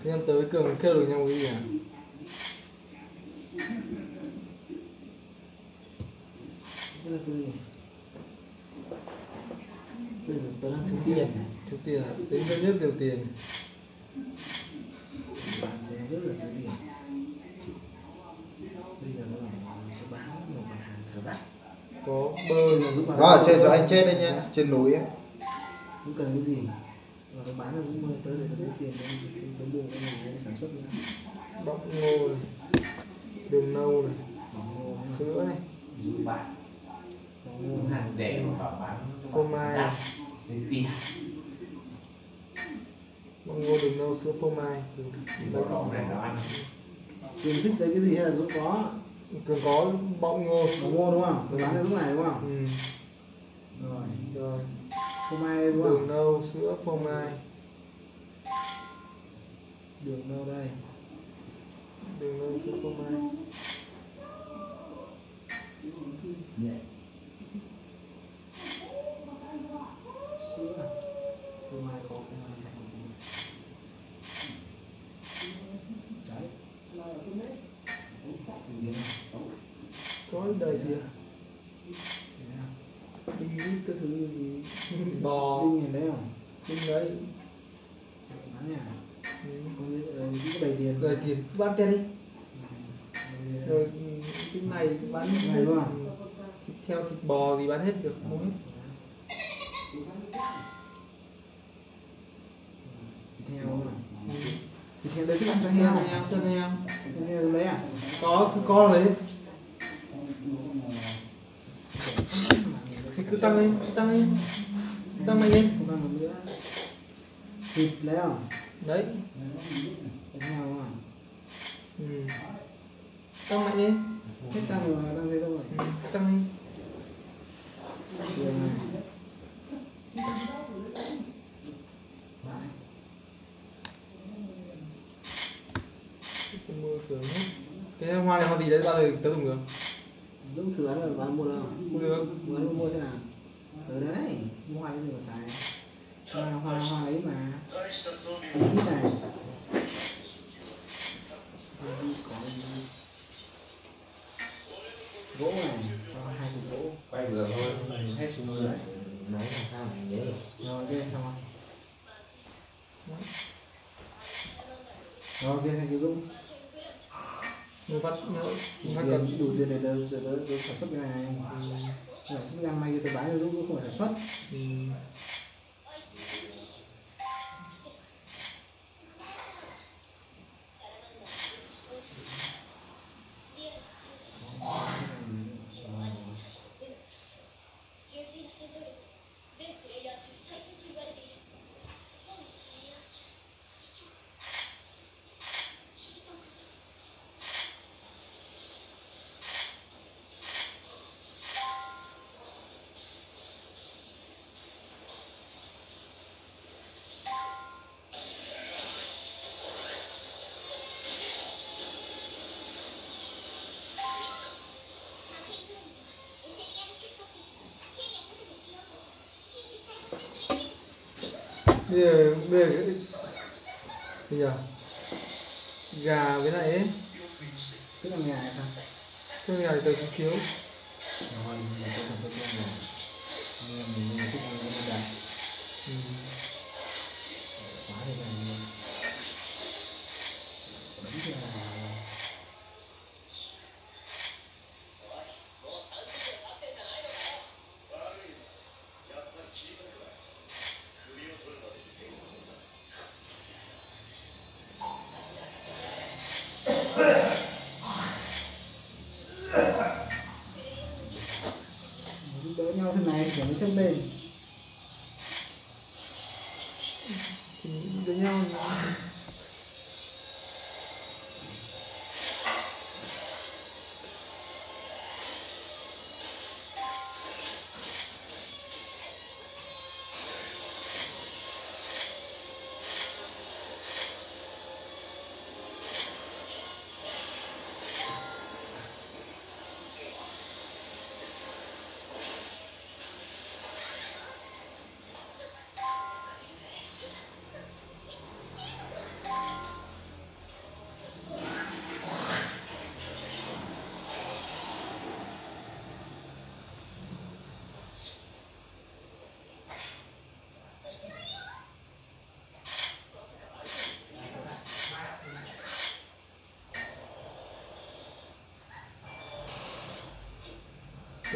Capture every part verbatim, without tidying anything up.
Thế em tới Cường kêu được nhau cái gì à? Cái là cái gì? Bây giờ tớ đang thiếu tiền. Thiếu tiền à? Tính đơn nhất thiếu tiền. Thế rất là thiếu tiền. Bây giờ nó bảo tớ bán một mặt hàng thờ bát. Có bơ. Đó ở trên cho anh chết đấy nhá, trên núi ấy. Không cần cái gì. Và tớ bán được cũng mời tớ để tớ lấy tiền để tớ mua cái nhà để sản xuất nữa. Bắp ngô này, đường nâu này, Ngô sữa này, dụ bạn ngô hàng rẻ mà bảo bán phô mai, lấy tiền bắp ngô, đường nâu, sữa, phô mai. bỏ đỏ này nó ăn. Cường thích lấy cái gì hay là Dũng có? Cường có bắp ngô, Có ngô đúng không? Tớ bán cho Dũng này đúng không? ừ. Rồi. Rồi, Phô mai đúng đường không? nâu, sữa, phô mai, Đường nâu đây. đường nâu, sữa, phô mai. Sữa. Phô mai có phô mai. Đấy. Có đầy tiền. Đinh lít cái thứ gì? Bò, Đinh này đấy không? đinh đấy. Bán nhà. Ừ. Có có đầy tiền. Đầy tiền, bán tiền đi. Rồi. Rồi cái này bán Cái này đúng không? thịt heo, thịt bò gì bán hết được, mua hết. Thịt heo đúng không? Ừ. Thịt heo đấy thức ăn cho Heo, heo. heo, chân heo. Thịt heo đấy à? Có, cứ có lấy. Thì cứ tăng lên, cứ tăng lên, cứ tăng mạnh lên. Không tăng một nữa. Thịt lấy không? Đấy. Thịt heo đúng không? Ừ. Tăng mạnh lên. Hết tăng rồi, tăng thế thôi. Ừ. Tăng lên. Đường này. Cái mua sướng hết. Cái hoa này hoa gì đấy bao giờ tớ dùng được? Dũng thử ăn rồi bán mua đâu? Mua được. Mua mua mua xem nào. Ở đấy, mua hoa cái gì mà xài. Hoa hoa hoa ấy mà. Cái ít này. Có gỗ này, cho hai cục gỗ. Quay vừa thôi hết chúng rồi nói làm sao mà nhớ được. Rồi ok xong rồi. Rồi ok thằng Kiều Dũng. Người bắt người Đủ bắt tiền, cần. đủ tiền để tớ, để tớ, tớ sản xuất cái này. Sản xuất năm nay tớ bán cho Dũng cũng không phải sản xuất. Ừ. Bây giờ, bây giờ cái bây giờ gà với lại ấy, Tức là nhà này sao? cái gà thì tớ cũng thiếu. Rồi, mình có sản xuất riêng rồi. Nên mình mình thích ăn cái này. Ừ. Quá thì là nhiều. Đấy là giúp đỡ nhau thế này để nó chất lên. Thì với nhau thì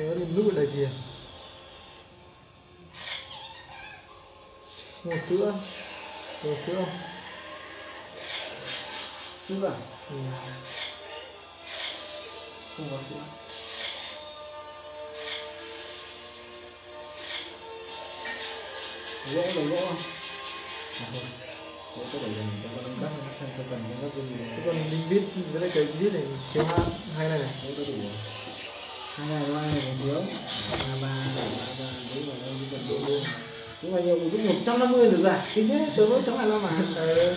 Nó lên nút ở đây kìa. Một sữa. Một sữa không? Sữa à? Ừ. Không có sữa. Gỗ lấy gỗ không? À thôi. Gỗ có để dành cho con nâng cấp, xem tôi cần nâng cấp cái gì Cái này. con đinh vít với lại cái vít này thiếu hai hai này này. Gỗ có đủ rồi. Hai này có hai này còn thiếu. Ba ba ba ba đấy vào đây chỉ cần đủ luôn. Nhưng mà nhiều cũng một trăm năm mươi rồi cả. Kinh thế tớ mới chống lại lo mà. Ờ.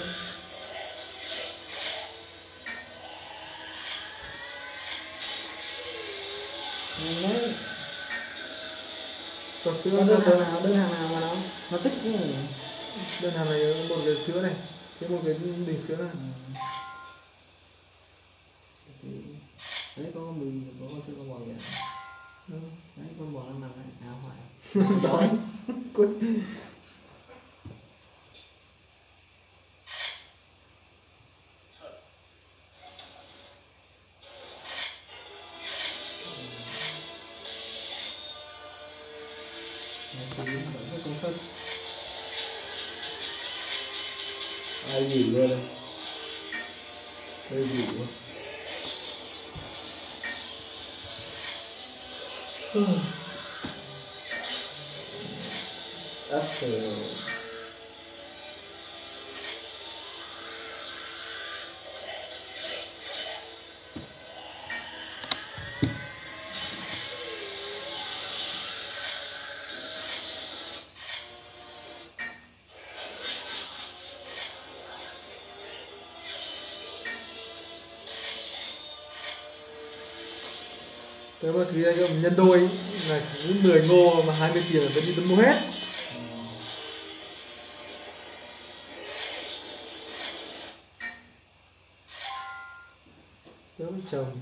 Đấy. Còn sữa Đơn đơn hàng hàng nào, đơn hàng nào mà nó nó tích cái này. đơn hàng này một cái sữa này, cái một cái bình sữa này. Đấy có con mì, có con sữa con bò kìa. Ừ. Đấy con bò nó nằm đấy, áo hoài. Đói. Cút. Này sử dụng bởi cái công phân. Ai gì luôn đây. Đây gì luôn. After Nếu mà thứ này nhân đôi là cứ mười ngô mà hai mươi tiền là vẫn đi tấm mua hết. Đỡ phải trồng.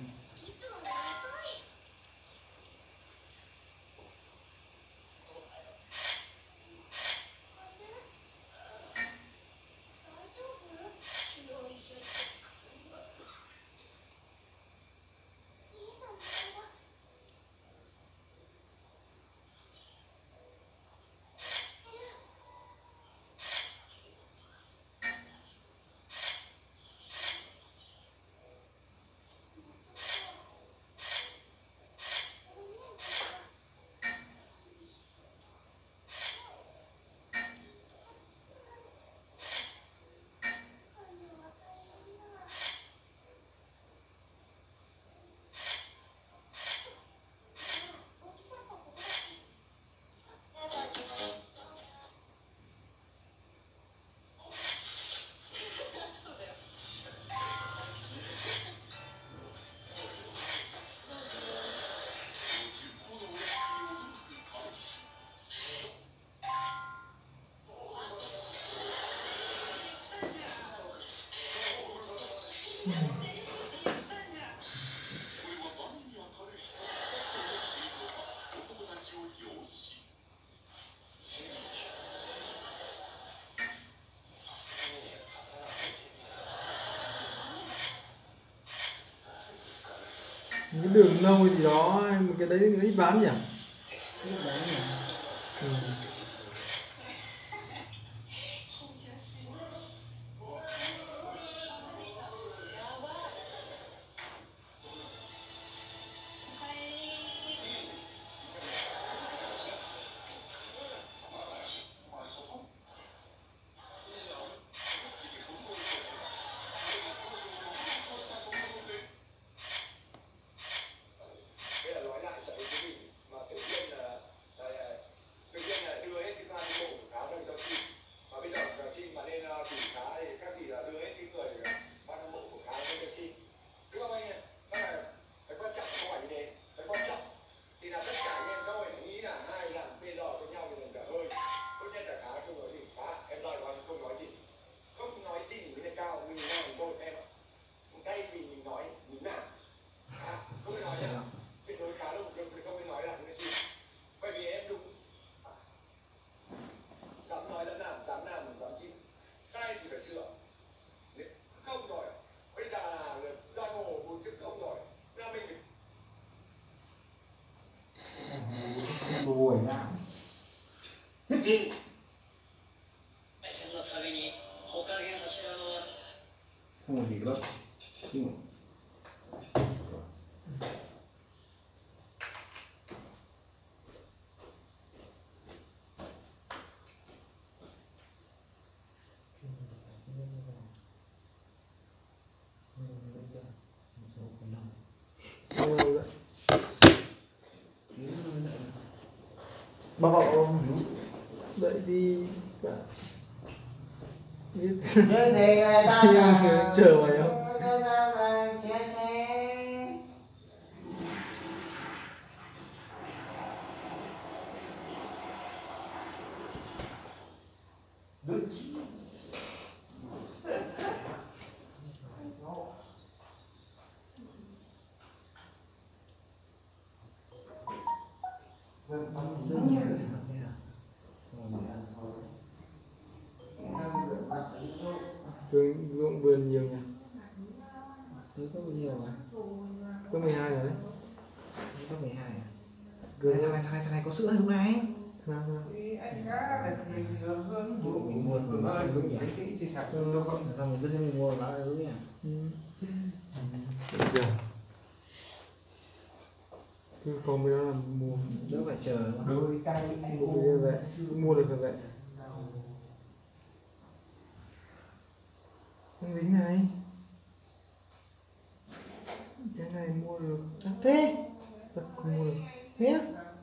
Cái đường nâu gì đó, cái đấy cái ít bán nhỉ? Ít bán nhỉ? Ừ. ngồi ra hết đi. Không có gì đâu. Nhưng mà Không đâu đấy. Bà bảo dậy đi cả biết thế thì người ta là chờ mày không? người ta là chết nè. Đúng chứ. Rất nhiều Ruộng ruộng vườn nhiều nhỉ? thứ có bao nhiêu mà Có mười hai rồi đấy. có mười hai à? Này, thằng này thằng này thằng này có sữa không này? Nào, nào. Mình mua mình bán giống nhỉ? Xong mình cứ thế mình mua mình bán giống nhỉ? Ừ. Được chưa? Cứ còn bây giờ là mua Đỡ phải chờ nữa. Đôi tay mua cái vậy mua được cái vậy không dính này cái này mua được à, thế thật không mua được thế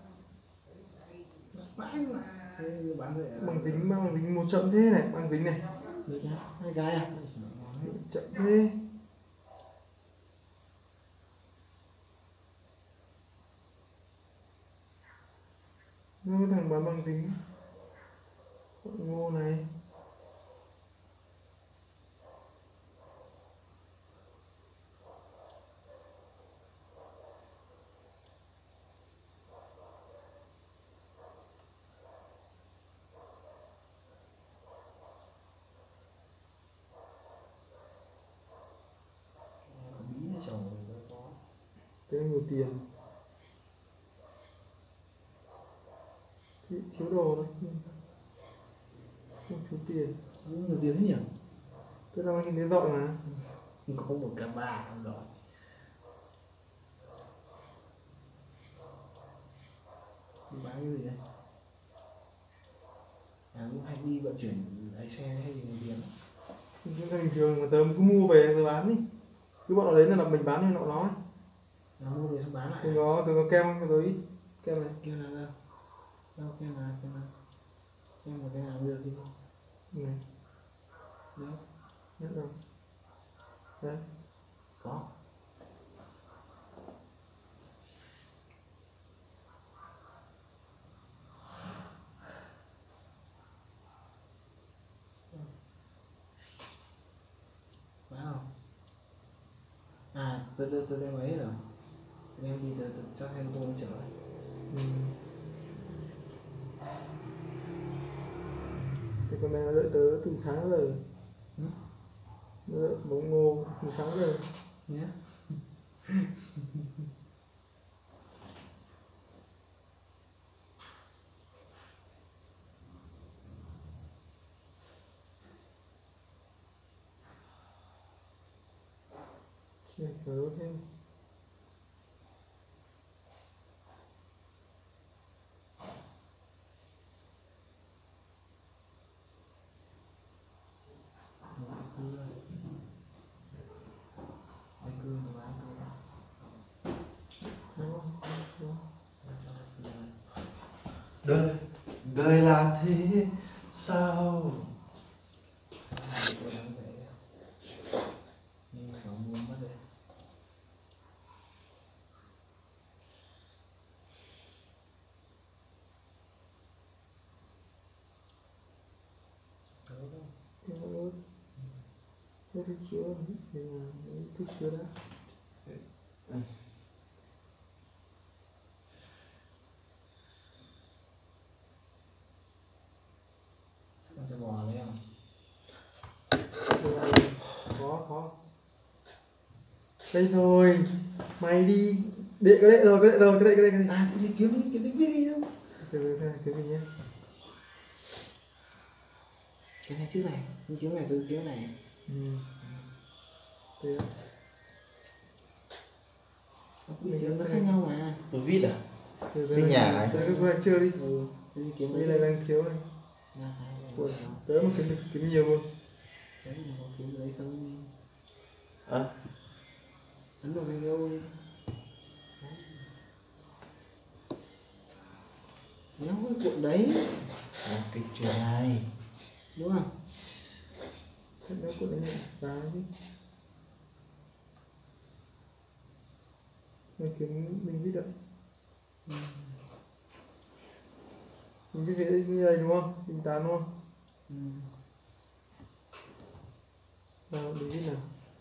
Mãi mà thế bán vậy à? bằng dính bằng dính một chậm thế này bằng dính này Mấy cái? Hai cái à? chậm thế nó thằng bán bằng dính ngô này Bí là chồng mình có. thế nhiều tiền thì chiếu đồ thôi không thiếu tiền Nhiều tiền thế nhỉ? tôi đang nhìn thấy dọi mà Có một cái ba không rồi. Đi bán cái gì đây? À lúc hay đi vận chuyển lái xe hay gì nhiều tiền lắm. những cái bình thường mà tớ cứ mua về rồi bán đi cứ bọn nó đấy là mình bán cho nó nói Nó mua về xong bán lại. thì có tôi có kem không tôi ít kem này Kêu nào đâu? Đâu kêu nào kêu nào? Kêu một cái nào đưa đi. này Đấy. nhất rồi đấy Có. Phải không? À, tôi tôi tôi đem ấy rồi. Tôi đem đi tôi, tôi cho xe ô tô nó chở. ừ. Thì con này nó đợi tớ từ sáng giờ Ừ? nó đợi bóng ngô từ sáng giờ Nhé. chỉ tớ thêm Cái cưa nó bán cưa. đúng không? Đúng. đời đời là thế sao Tôi bán rẻ. Nhưng phải mua mất đây. Thế nó ướt thế thì chữa thì là thích chữa đã Con sẽ bò lấy không? có có đây thôi mày đi đệ cái đệ rồi cái đệ rồi cái đệ cái đệ cái đệ À thì đi kiếm đi kiếm đi viết đi không? từ từ cái gì nhé. Cái này trước này, cái kiếm này từ kiếm này. Ừ. Thế ạ. Cái kiếm nó khác nhau mà. Tôi vít à? Từ từ Sinh này- nhà ấy. từ từ cái này chưa đi. Ừ, cái kiếm Cái đấy này đang thiếu này. Ui, tới một kiếm kiếm nhiều luôn. Đấy là một kiếm đấy không. À, Ấn độ này đâu. Nó cái cuộn đấy, à cái chuyện này. đúng không? Thế nó cũng là nhận giá chứ. Mình kiếm mình biết được. Mình biết cái như này đúng không? Mình tán đúng không? Ừ. Nào mình biết nào.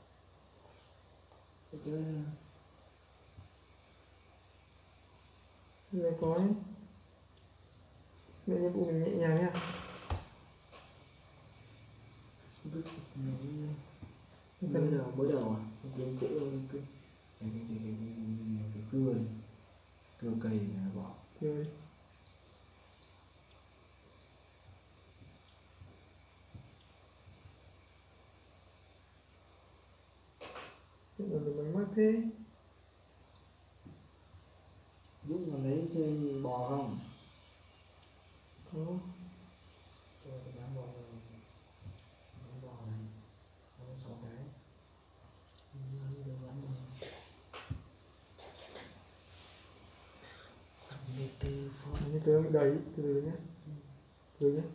Cái cái Cái này có ấy. Mẹ nhiệm vụ mình nhẹ nhàng nha. cái mới đầu mới đầu à? Cái kiếm cũ đâu cái cái cái cái cái cái cái cưa này, cưa cây này bỏ. Rồi. Hiện là mình bánh mắc thế. Giúp mà lấy chơi bò không? Có. Cho cái đám bò này, đám bò này, nó sáu cái. Nó được lắm rồi. Mê tê phone. Như tôi bị đầy, từ từ nhé. Từ từ nhé.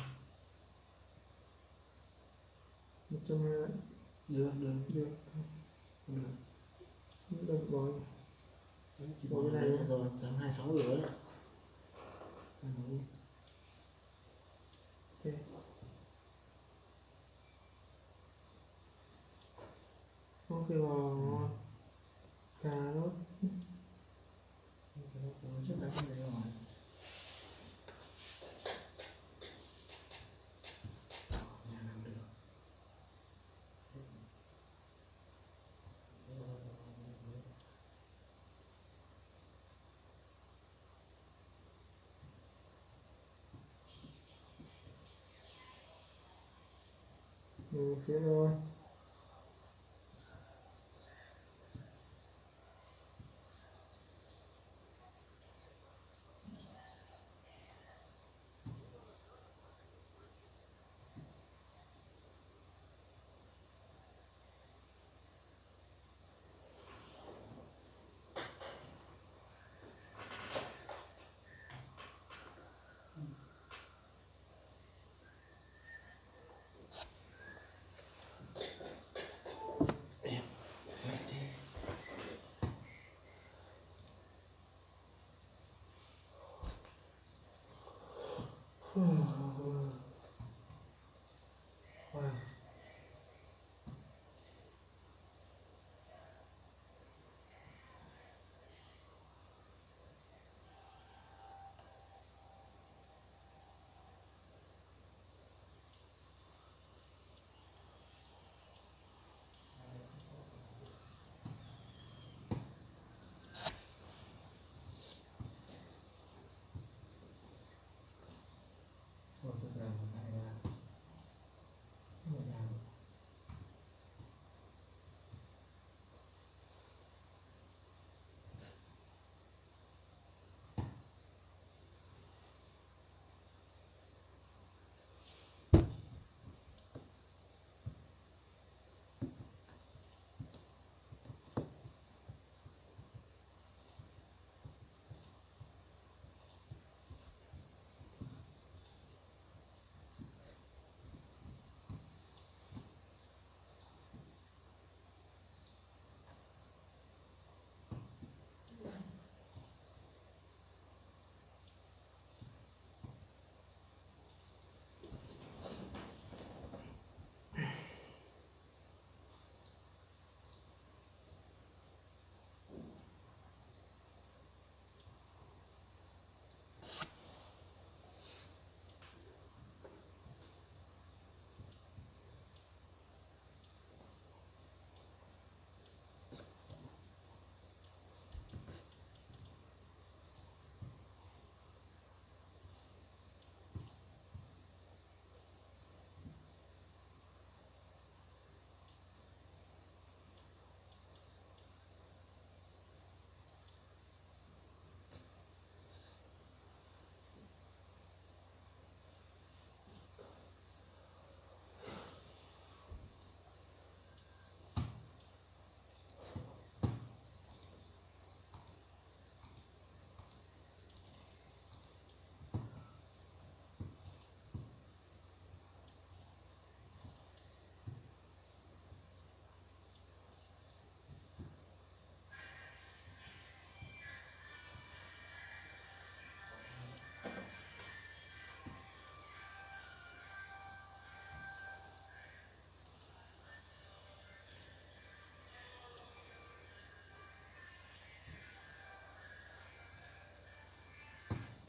Một trăm hai mươi. Được, được, Được. được. Được bò. Chỉ bỏ cái này rồi, tám hai sáu rồi đấy. Ok. Ok bò ngon. Cà rốt. Chắc chắn cái đấy rồi. Nhà làm được. Mình sẽ rồi. Wow.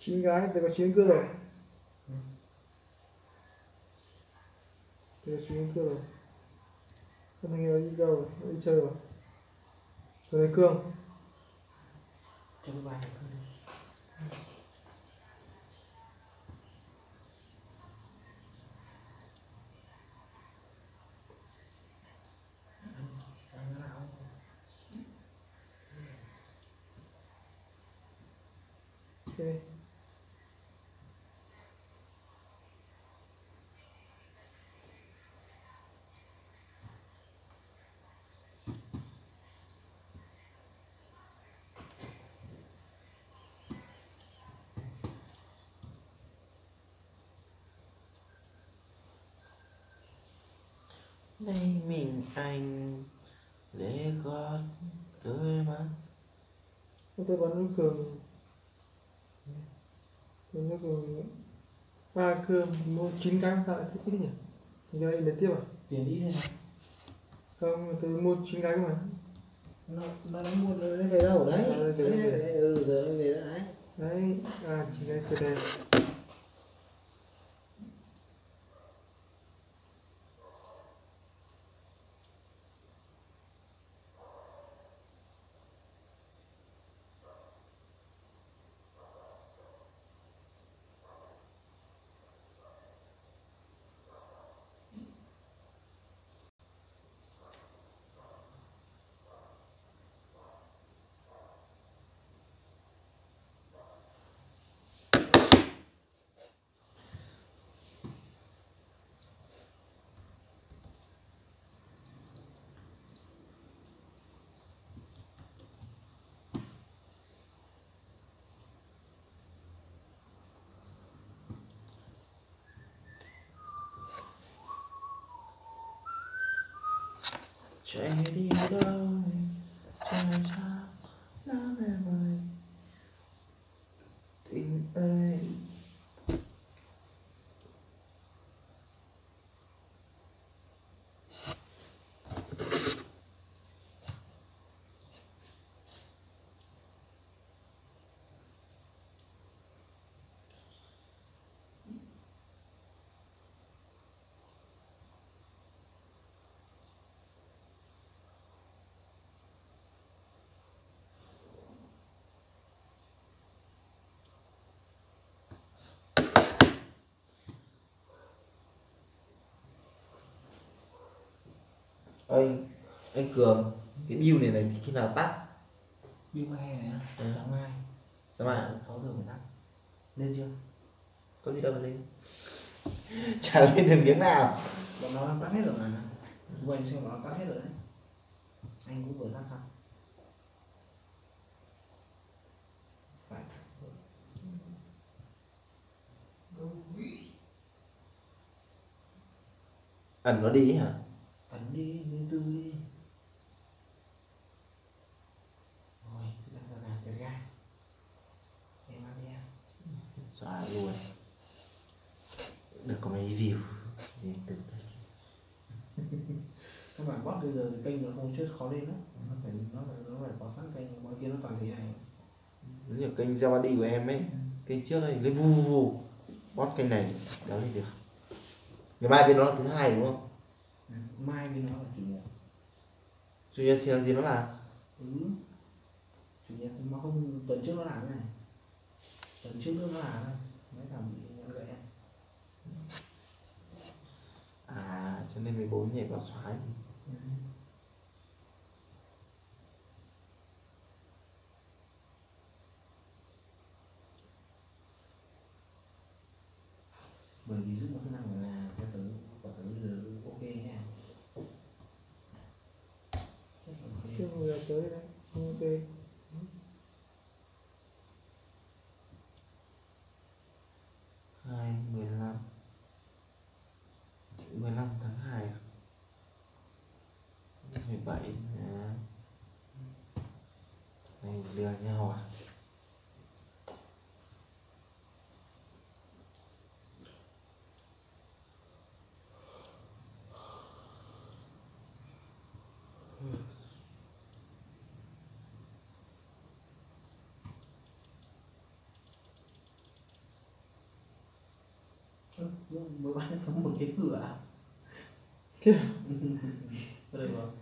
chín cái, tôi có chín cưa rồi. Tôi có chín cưa rồi. Con thằng này đi đâu rồi? Nó đi chơi rồi. Rồi lấy cương. Cho cái bài này thôi. Ok. Đây mình anh lễ gót tới mắt. Tôi bắn nước cường. Bắn nước cường. Ba cương mua chín cái sao lại thích ít nhỉ? Thì giờ lấy tiếp à? Tiền ít thế này. Không, tôi mua chín cái mà. Nó nó đã mua nó về đâu đấy? À, Đấy, về đây. đấy, ừ giờ nó về đấy. Đấy, à chín cái từ đây. Chạy đi đâu trời xa nắng em ơi tình ơi. anh anh Cường, cái bill này này thì khi nào tắt? Bill hè này á, Ừ. sáng mai. Sáng mai sáu giờ mới tắt. Lên chưa? có gì đâu mà lên. Chả lên được miếng nào. Bọn nó tắt hết rồi mà. Vừa anh xem bọn nó tắt hết rồi đấy. Anh cũng vừa tắt xong. Phải. Ẩn nó đi hả? Ấn đi, lên tư đi. Rồi, bây giờ là cái gai. Em ăn đi em. Xóa luôn. Được có mấy view thì từ Các bạn bot bây giờ kênh nó không chết khó lên đó. Nó phải nó phải nó phải có sẵn kênh, mọi kia nó toàn thế này. giống như kênh Giamadi của em ấy, kênh trước này lên vu vu vu bot kênh này đéo lên được. Ngày mai bên nó là thứ hai đúng không? Ừ. Mai bên nó là chủ nhật. Chủ nhật thì làm gì nó làm? Ừ. Chủ nhật mà không tuần trước nó làm cái này. Tuần trước nữa nó làm này. Mấy thằng bị nhận gậy. À cho nên mười bốn nhảy vào xóa. Ừ. Bởi vì giúp một cái năng là cho tớ quả tớ bây giờ ok nha. Rất là ok. Chưa mười giờ tới đấy. Ok. Hai mười lăm mười lăm tháng hai mười bảy à. Này lừa nhau à? Ừ, nhưng mới bán có một cái cửa. Thế Được không?